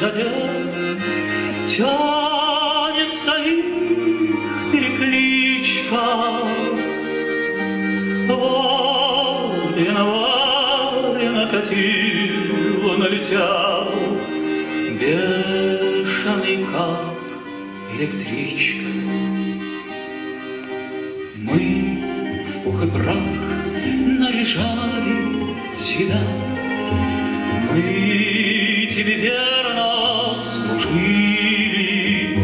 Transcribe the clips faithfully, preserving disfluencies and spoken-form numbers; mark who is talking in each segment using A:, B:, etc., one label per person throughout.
A: задел, тянется их перекличка. Варя, Варя накатил, налетел, бешеный, как электричка. Мы в пух и прах наряжали тебя, мы тебе верно служили.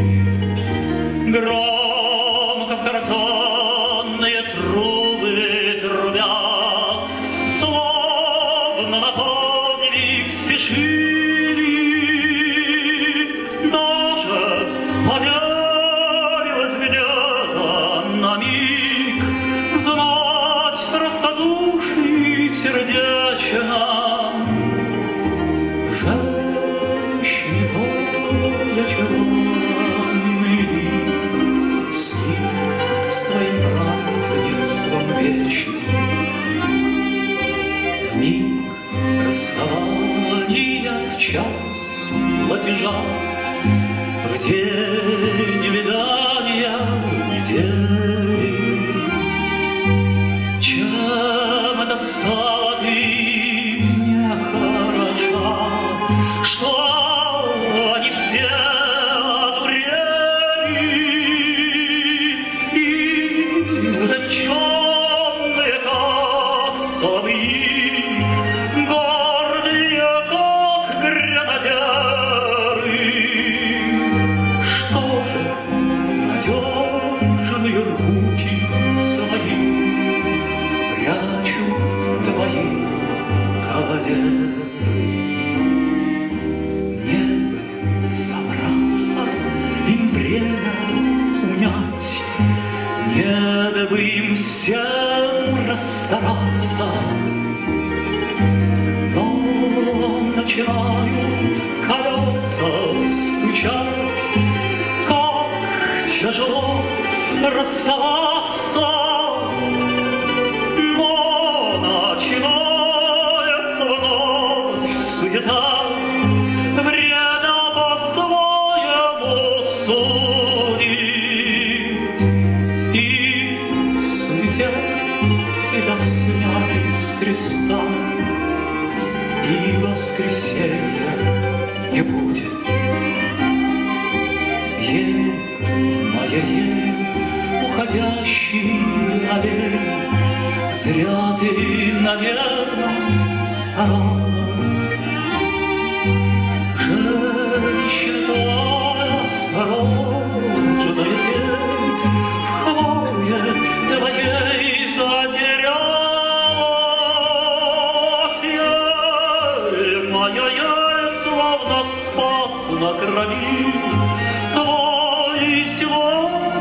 A: Громко в картонные трубы трубя, словно на подвиг спешили. Даже поверилось где-то на миг знать простодушный сердечно. Женщины твой очарованный снит с твоим празднеством вечным. В миг расставания, в час платежа, в день видания недели. Чем это стало ты нехороша, что они все одурели и утонченные, как соловьи, гордые, как гренадеры. Что же надежные руки свои прячут твои кавалеры? Нет бы собраться, им время унять, нет бы им всем расстараться, но начинают колеса стучать. Как тяжело расставаться, но начинается вновь суета. Время по-своему судит, и в суете тебя сняли с креста, и воскресенья не будет. Ей, моя ей, уходящий аллей, зря ты, наверное, старалась. Женщина твоя осторожная тень в хвое твоей затерялась. Ей, моя ей, словно спас на крови твой свет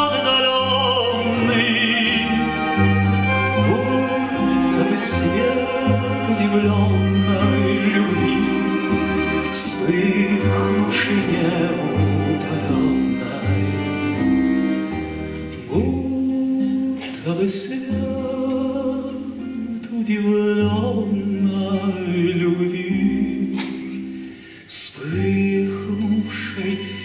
A: отдаленный. Будто бы свет удивленной любви, вспыхнувшей неутоленной. Будто бы свет удивленной любви, вспыхнувшей